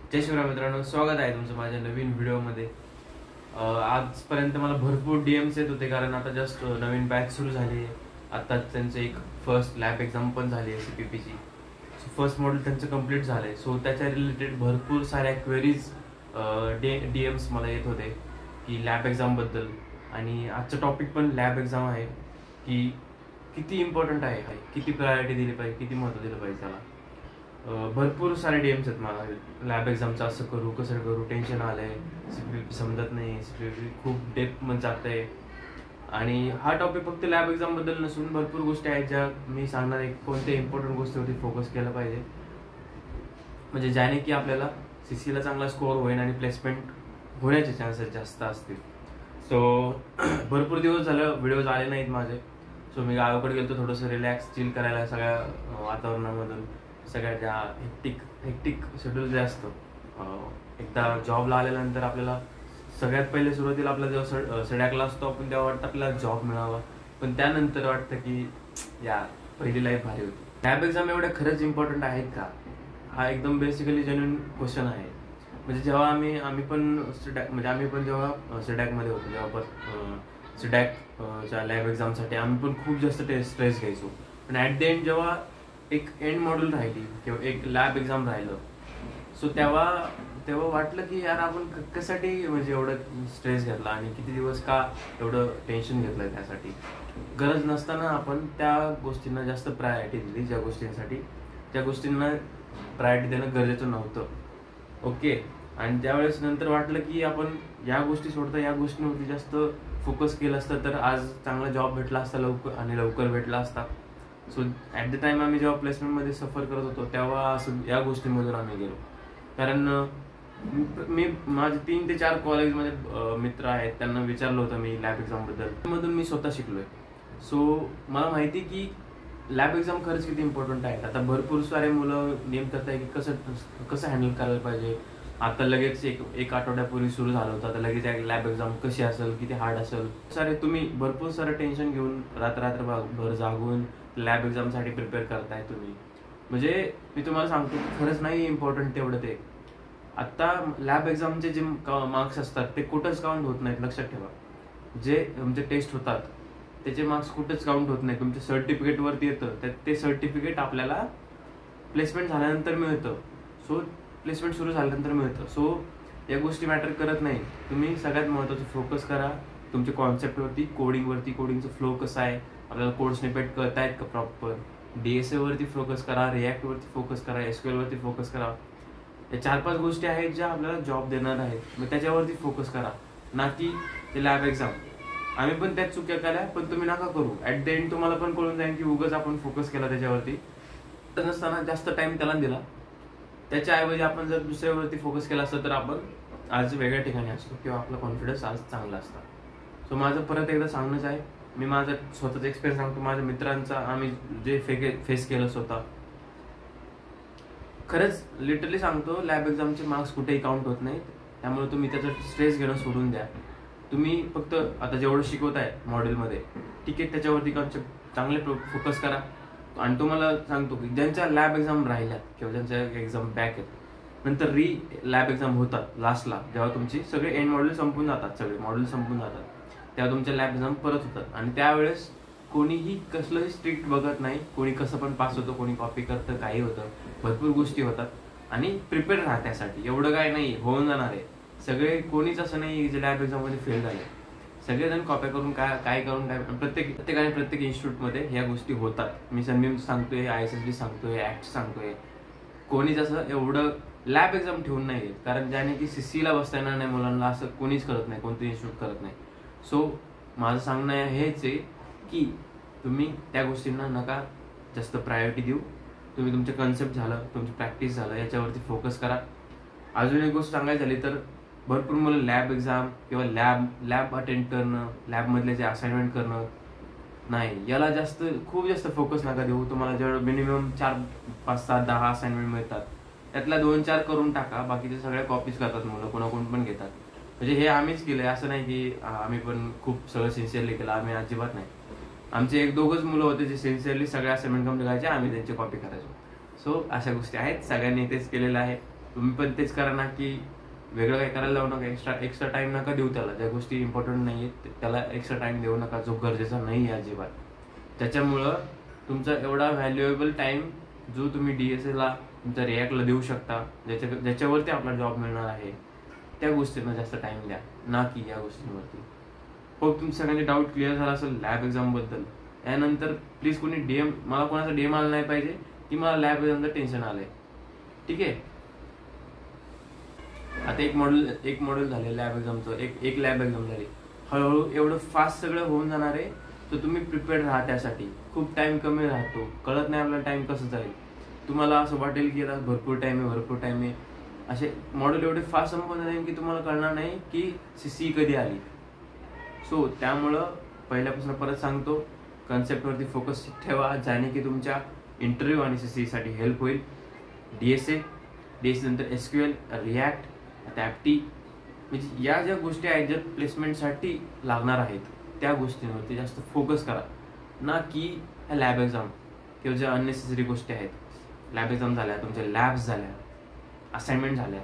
जय शिवराय मित्रांनो, स्वागत आहे तुमचं माझ्या नवीन व्हिडिओमध्ये. आजपर्यंत मला भरपूर DMs येत होते, कारण आता जस्ट नवीन बॅच सुरू झाली आहे. आत्ताच त्यांचं एक फर्स्ट लॅब एक्झाम पण झाली आहे CPPची. फर्स्ट मॉड्यूल त्यांचं कम्प्लीट झालं आहे. सो त्याच्या रिलेटेड भरपूर साऱ्या क्वेरीज DMs मला येत होते की लॅब एक्झामबद्दल. आणि आजचं टॉपिक पण लॅब एक्झाम आहे की किती इम्पॉर्टंट आहे, किती प्रायोरिटी दिली पाहिजे, किती महत्त्व दिलं पाहिजे त्याला. भरपूर सारे DMs आहेत मला. लॅब एक्झामचं असं करू, कसं करू, टेन्शन आलंय, CPP समजत नाही, CPP खूप डेप्थमध्ये जातंय. आणि हा टॉपिक फक्त लॅब एक्झामबद्दल नसून भरपूर गोष्टी आहेत ज्या मी सांगणार आहे. कोणत्या इम्पॉर्टंट गोष्टीवरती फोकस केला पाहिजे, म्हणजे ज्याने की आपल्याला CCला चांगला स्कोअर होईल आणि प्लेसमेंट होण्याचे चान्सेस जास्त असतील. सो भरपूर दिवस झालं व्हिडिओज आले नाहीत माझे. सो मी गावाकडे गेलो थोडंसं रिलॅक्स चिल करायला सगळ्या वातावरणामधून. सगळ्या ज्या हेक्टिक शेड्यूल जे असतं, एकदा जॉबला आल्यानंतर आपल्याला सगळ्यात पहिले सुरुवातीला आपला जेव्हा सड्याकला असतो आपण, तेव्हा वाटतं आपल्याला जॉब मिळावा. पण त्यानंतर वाटतं की यार पहिली लाईफ भारी होती. लॅब एक्झाम एवढ्या खरंच इम्पॉर्टंट आहेत का? हा एकदम बेसिकली जेन्युइन क्वेश्चन आहे. म्हणजे जेव्हा आम्ही पण जेव्हा सडॅकमध्ये होतो, जेव्हा पण सडॅकच्या लॅब एक्झामसाठी आम्ही पण खूप जास्त स्ट्रेस घ्यायचो. पण ॲट द एंड जेव्हा एक एंड मॉड्यूल राहिली किंवा एक लॅब एक्झाम राहिलं, सो तेव्हा वाटलं की यार आपण कशासाठी म्हणजे एवढं स्ट्रेस घेतला आणि किती दिवस का एवढं टेन्शन घेतलं. त्यासाठी गरज नसताना आपण त्या गोष्टींना जास्त प्रायोरिटी दिली, ज्या गोष्टींना प्रायोरिटी देणं गरजेचं नव्हतं. ओके. आणि त्यावेळेस नंतर वाटलं की आपण या गोष्टी सोडता या गोष्टींवरती जास्त फोकस केलं असतं तर आज चांगला जॉब भेटला असता लवकर भेटला असता. सो ॲट द टाइम आम्ही जेव्हा प्लेसमेंटमध्ये सफर करत होतो तेव्हा असं या गोष्टींमधून आम्ही गेलो. कारण मी माझे 3 ते 4 कॉलेजमध्ये मित्र आहेत, त्यांना विचारलं होतं मी लॅब एक्झामबद्दल. मधून मी स्वतः शिकलोय. सो मला माहिती की लॅब एक्झाम खरंच किती इम्पॉर्टंट आहे. आता भरपूर सारे मुलं नेम करत आहे की कसं हँडल करायला पाहिजे. आता लगेच एक आठवड्यापूर्वी सुरू झालं होतं, आता लगेच लॅब एक्झाम कशी असेल, किती हार्ड असेल. तुम्ही भरपूर सारं टेन्शन घेऊन रात्रभर जागून लॅब एक्झामसाठी प्रिपेअर करताय तुम्ही. म्हणजे मी तुम्हाला सांगतो की खरंच नाही इम्पॉर्टंट तेवढं ते. आत्ता लॅब एक्झामचे जे मार्क्स असतात ते कुठंच काउंट होत नाहीत, लक्षात ठेवा. जे तुमचे टेस्ट होतात त्याचे मार्क्स कुठंच काउंट होत नाही. तुमच्या सर्टिफिकेटवरती येतं, ते सर्टिफिकेट आपल्याला प्लेसमेंट झाल्यानंतर मिळतं. सो प्लेसमेंट सुरू झाल्यानंतर मिळतं. सो या गोष्टी मॅटर करत नाही. तुम्ही सगळ्यात महत्त्वाचं फोकस करा तुमच्या कॉन्सेप्टवरती, कोडिंगचं फ्लो कसा आहे, आपल्याला कोड स्निपेट करता आहेत का प्रॉपर. DSA वरती फोकस करा, रिॲक्टवरती फोकस करा, SQL वरती फोकस करा. या 4-5 गोष्टी आहेत ज्या आपल्याला जॉब देणार आहेत. मग त्याच्यावरती फोकस करा, ना की ते लॅब एक्झाम. आम्ही पण त्याच चुक्या केल्या, पण तुम्ही नका करू. ॲट द एंड तुम्हाला पण कळून जाईल की उगाच आपण फोकस केला त्याच्यावरती नसताना, जास्त टाइम त्याला दिला. त्याच्याऐवजी आपण जर दुसऱ्यावरती फोकस केला असतं तर आपण आज वेगळ्या ठिकाणी असतो किंवा आपला कॉन्फिडन्स आज चांगला असता. सो माझं परत एकदा सांगणंच आहे, मी माझा स्वतःचा एक्सपिरियन्स सांगतो. माझ्या मित्रांचा आम्ही जे फेस केलं स्वतः, खरंच लिटरली सांगतो, लॅब एक्झामचे मार्क्स कुठेही काउंट होत नाहीत. त्यामुळे तुम्ही त्याचा स्ट्रेस घेणं सोडून द्या. तुम्ही फक्त आता जेवढं शिकवताय मॉड्यूलमध्ये, ठीक आहे, त्याच्यावरती कॉन्सेप्ट चांगले फोकस करा. आणि तुम्हाला सांगतो की ज्यांच्या लॅब एक्झाम राहिल्यात किंवा ज्यांच्या एक्झाम बॅक आहेत, नंतर लॅब एक्झाम होतात लास्टला, जेव्हा तुमची सगळे एंड मॉड्यूल संपून जातात, तेव्हा तुमच्या लॅब एक्झाम परत होतात. आणि त्यावेळेस कोणीही कसलंही स्ट्रिक्ट बघत नाही. कोणी कसं पण पास होतं, कोणी कॉपी करतं, काही होतं, भरपूर गोष्टी होतात. आणि प्रिपेअर राहा त्यासाठी. एवढं काय नाही, होऊन जाणार आहे. सगळे कोणीच असं नाही जे लॅब एक्झाममध्ये फेल झाले. सगळेजण कॉपी करून काय प्रत्येक इन्स्टिट्यूटमध्ये ह्या गोष्टी होतात. मी सांगतोय, ISSB सांगतोय, ॲक्ट सांगतोय. कोणीच असं एवढं लॅब एक्झाम ठेवून नाही येत, कारण ज्याने की CCला बसता येणार नाही मुलांना, असं कोणीच करत नाही, कोणतं इन्स्टिट्यूट करत नाही. सो माझं सांगणं हेच आहे की तुम्ही त्या गोष्टींना नका जास्त प्रायोरिटी देऊ. तुम्ही तुमचे कन्सेप्ट झालं, तुमची प्रॅक्टिस झालं, याच्यावरती फोकस करा. अजून एक गोष्ट सांगायची झाली तर भरपूर मुलं लॅब एक्झाम किंवा लॅब अटेंड करणं, लॅबमधले जे असाइनमेंट करणं, नाही, याला खूप जास्त फोकस नका देऊ. तुम्हाला जेवढं मिनिमम 4, 5, 7, 10 असाइनमेंट मिळतात त्यातल्या 2-4 करून टाका. बाकीचे सगळ्या कॉपीज करतात मुलं, कोणाकोण पण घेतात. म्हणजे हे आम्हीच केलंय, असं नाही की आम्ही पण खूप सगळं सिन्सिअरली केलं. आम्ही अजिबात नाही. आमचे 1-2च मुलं होते जे सिन्सिअरली सगळे असाइनमेंट कम्प्लीट करायचे, आम्ही त्यांची कॉपी करायचो. सो अशा गोष्टी आहेत, सगळ्यांनी तेच केलेलं आहे. तुम्ही पण तेच करा ना, की वेगळं काही करायला लावू नका, एक्स्ट्रा टाइम नका देऊ त्याला. ज्या गोष्टी इम्पॉर्टंट नाही आहेत त्याला एक्स्ट्रा टाइम देऊ नका, जो गरजेचा नाही आहे अजिबात. त्याच्यामुळं तुमचा एवढा व्हॅल्युएबल टाइम जो तुम्ही DSAला तुमच्या रिॲक्टला देऊ शकता, ज्याच्यावरती आपला जॉब मिळणार आहे, त्या गोष्टींना जास्त टाइम द्या, ना की या गोष्टींवरती. होप तुमच्या सगळ्यांचे डाऊट क्लिअर झाला असेल लॅब एक्झामबद्दल. यानंतर प्लीज कोणी मला कोणाचा DM आला नाही पाहिजे की मला लॅब एक्झामचं टेन्शन आलंय. ठीक आहे. आता एक मॉड्यूल झाले लॅब एक्झामचं, एक लॅब एक्झाम झाली. हळूहळू एवढं फास्ट सगळं होऊन जाणार आहे, तर तुम्ही प्रिपेअर्ड राहा त्यासाठी. खूप टाइम कमी राहतो, कळत नाही आपला टाइम कसं जाईल. तुम्हाला असं वाटेल की आता भरपूर टाइम आहे. असे मॉड्यूल एवढे फास्ट संपवून जाईल की तुम्हाला कळणार नाही की CC कधी आली. सो त्यामुळं पहिल्यापासून परत सांगतो, कन्सेप्टवरती फोकस ठेवा, ज्याने की तुमच्या इंटरव्ह्यू आणि CC साठी हेल्प होईल. DSA नंतर SQL, रिॲक्ट, ॲप्टी, म्हणजे या ज्या गोष्टी आहेत ज्या प्लेसमेंटसाठी लागणार आहेत, त्या गोष्टींवरती जास्त फोकस करा, ना की ह्या लॅब एक्झाम किंवा ज्या अननेसेसरी गोष्टी आहेत. लॅब एक्झाम झाल्या, तुमच्या लॅब्स झाल्या, असाइनमेंट झाल्या,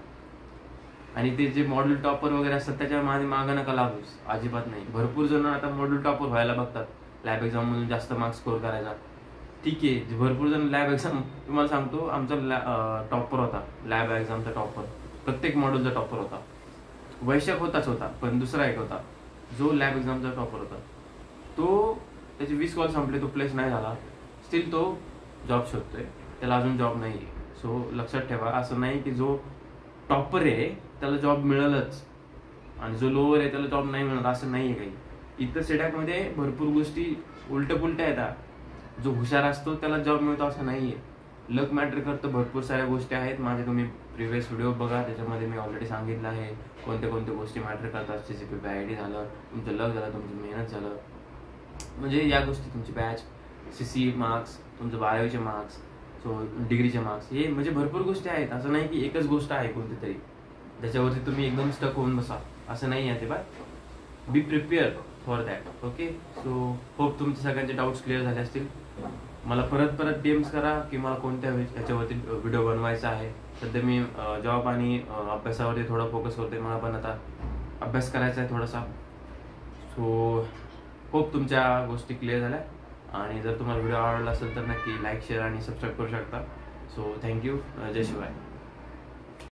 आणि ते जे मॉड्यूल टॉपर वगैरे असतात त्याच्या मागं नका लागूच, अजिबात नाही. भरपूर जण आता मॉड्यूल टॉपर व्हायला बघतात लॅब एक्झाम मधून जास्त मार्क्स स्कोर करायचा. ठीक आहे, भरपूर जण लॅब एक्झाम, तुम्हाला सांगतो आमचा टॉपर होता, लॅब एक्झामचा टॉपर, प्रत्येक मॉड्यूलचा टॉपर होता. वैशाख होता, पण दुसरा एक होता जो लॅब एक्झामचा टॉपर होता. तो त्याचे 20 कॉल संपले, तो प्लेस नाही झाला, स्टील तो जॉब शोधतोय, त्याला अजून जॉब नाही आहे. सो लक्षात ठेवा, असं नाही की जो टॉपर आहे त्याला जॉब मिळेलच आणि जो लोअर आहे त्याला जॉब नाही मिळणार, असं नाही आहे काही. इथं सेडॅकमध्ये भरपूर गोष्टी उलट्या येतात. जो हुशार असतो त्याला जॉब मिळतो असं नाही आहे. लक मॅटर करतं, भरपूर साऱ्या गोष्टी आहेत. माझे तुम्ही प्रिव्हियस व्हिडिओ बघा, त्याच्यामध्ये मी ऑलरेडी सांगितलं आहे कोणत्या गोष्टी मॅटर करतात. CCP IIT झालं, तुमचं लक झालं, तुमची मेहनत झालं, म्हणजे या गोष्टी, तुमची बॅच, CC मार्क्स, तुमचं 12वीचे मार्क्स, सो डिग्रीचे मार्क्स, हे म्हणजे भरपूर गोष्टी आहेत. असं नाही की एकच गोष्ट आहे कोणती तरी त्याच्यावरती तुम्ही एकदम स्टक होऊन बसा, असं नाही आहे ते. By be prepare for that. Okay. So hope तुमचे सगळ्यांचे डाऊट्स क्लिअर झाले असतील. मला परत DMs करा की मला कोणत्या ह्याच्यावरती व्हिडिओ बनवायचा आहे. सध्या मी जॉब आणि अभ्यासावरती थोडा फोकस करतोय, मला पण आता अभ्यास करायचा आहे थोडासा. सो होप तुमच्या गोष्टी क्लिअर झाल्या, आणि जर तुम्हाला व्हिडिओ आवडला असेल तर नक्की लाईक, शेअर आणि सबस्क्राईब करू शकता. So thank you. जय शिवाय.